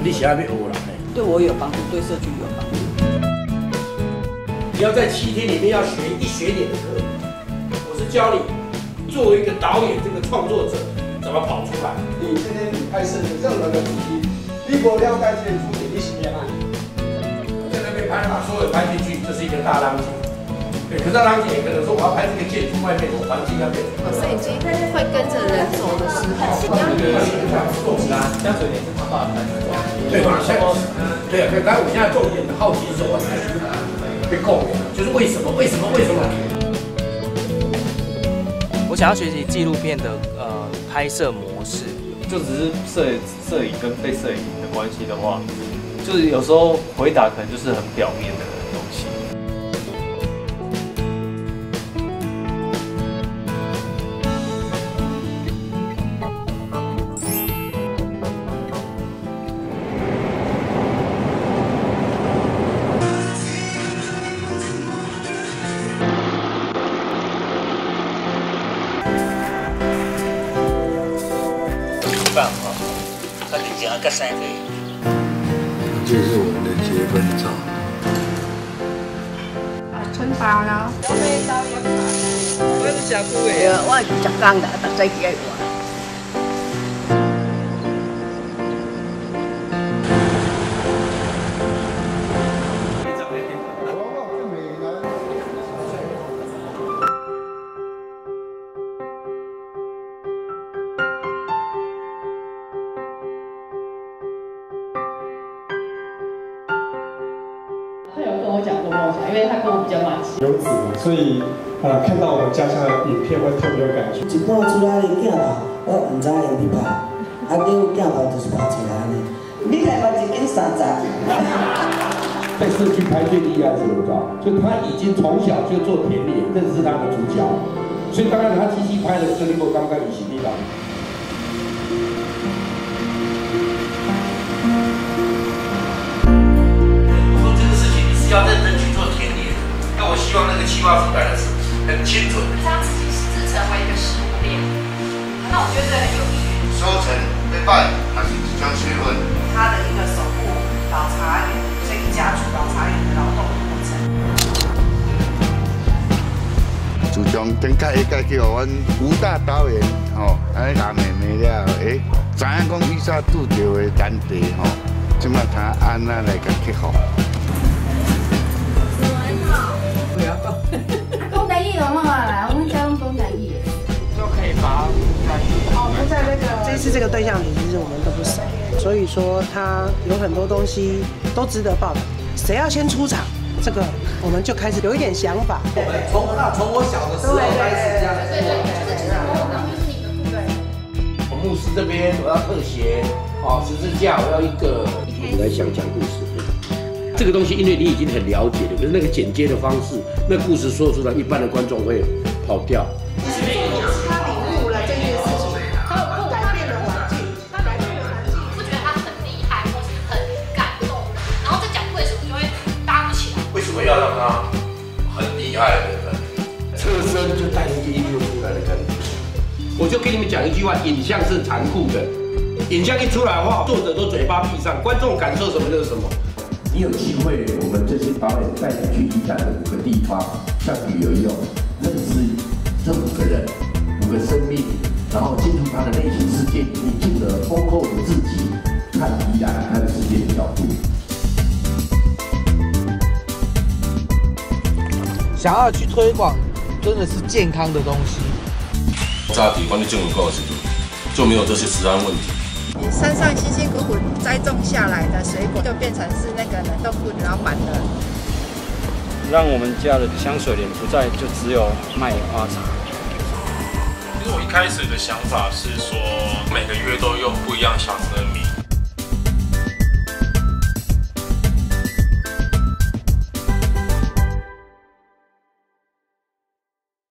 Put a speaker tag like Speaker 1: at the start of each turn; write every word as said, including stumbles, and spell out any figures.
Speaker 1: 你写那边欧了，
Speaker 2: 对我有帮助，对社区有帮助。
Speaker 1: 你要在七天里面要学一学点的课，我是教你作为一个导演，这个创作者怎么跑出来。
Speaker 3: 你今天你拍摄的任何的主题，你不了解这个主题，你是咩爱？
Speaker 1: 在那边拍把所有拍进去，这是一个大浪景。对，可是大浪景也可能说我要拍这个建筑外面的环境那边。
Speaker 4: 摄影机会跟着人走的时候，
Speaker 1: 那个重啦，香水也是他爸拍的。对嘛？像对啊，刚才我现在重点的好奇是我才去被供的，就是为什么？为什么？为什么？
Speaker 5: 我想要学习纪录片的呃拍摄模式，
Speaker 6: 就只是摄摄影跟被摄影的关系的话，就是有时候回答可能就是很表面的东西。
Speaker 5: 饭哈，他就讲个三个。
Speaker 3: 这是我们的结婚照。
Speaker 4: 啊，春包啦。我是食久的啊，
Speaker 2: 我是十工的，逐早起来玩。
Speaker 7: 他有跟我讲过梦想，因为他跟我比较慢些。
Speaker 3: 有子，所以呃，看到我们家乡的影片会特别有感觉。
Speaker 8: 一半出来的镜头，我唔知用去拍，啊，叫镜头就是拍出来的。你来嘛，一斤三十。
Speaker 1: 在社区拍最厉害是什么？就他已经从小就做田野，认识他的主角，所以刚刚他机器拍的时候，你我刚刚一起地方。要认真去做田野，那我希望那个计划出来的是很精准。
Speaker 4: 让自己自成为一个食物链，那我觉得很有趣。
Speaker 9: 收成被办还是即将确认？
Speaker 10: 他的一个守护老茶园，这一家族老茶园的劳动过程。
Speaker 9: 自从更改一改叫阮五大导演吼，安尼讲妹妹了，诶，知影讲以前拄着的难题吼，即马他安那来甲克服。
Speaker 4: 讲台语就好啦，我们家拢讲台语。
Speaker 5: 就可以把
Speaker 10: 哦，不在那个这次这个对象里，其实我们都不熟，所以说他有很多东西都值得报道。谁要先出场，这个我们就开始有一点想法。
Speaker 1: 我们从那从我小的时候开始这样子。
Speaker 4: 对对，就是就是我们就是你的对。
Speaker 1: 我牧师这边我要特写，哦，十字架我要一个。我来想讲故事。这个东西，因为你已经很了解了，可是那个剪接的方式，那故事说出来，一般的观众会跑掉。
Speaker 10: 他领悟了这件事情，他他改变了环境，他改变了环境。
Speaker 4: 不觉得他很厉害，或是很感动，然后再讲为什么就会搭不起来。
Speaker 1: 为什么要让他很厉害的人侧身就带进去印出来的感觉？我就跟你们讲一句话：影像是残酷的，影像一出来的话，作者都嘴巴闭上，观众感受什么就是什么。你有机会，我们这些导演带你去宜兰的五个地方，像旅游一样，认识这五个人、五个生命，然后进入他的内心世界，你进了丰厚的自己，看宜兰、看世界的角度。
Speaker 5: 想要去推广，真的是健康的东西。
Speaker 11: 早期管理政府告的时候，就没有这些食安问题。
Speaker 12: 山上辛辛苦苦栽种下来的水果，就变成是那个冷冻库老板的。
Speaker 6: 让我们家的香水莲不再就只有卖花茶。
Speaker 13: 其实我一开始的想法是说，每个月都用不一样小的米